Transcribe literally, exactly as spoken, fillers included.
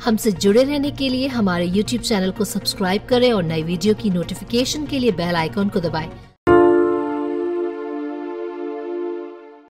हमसे जुड़े रहने के लिए हमारे यूट्यूब चैनल को सब्सक्राइब करें और नई वीडियो की नोटिफिकेशन के लिए बेल आइकॉन को दबाएं।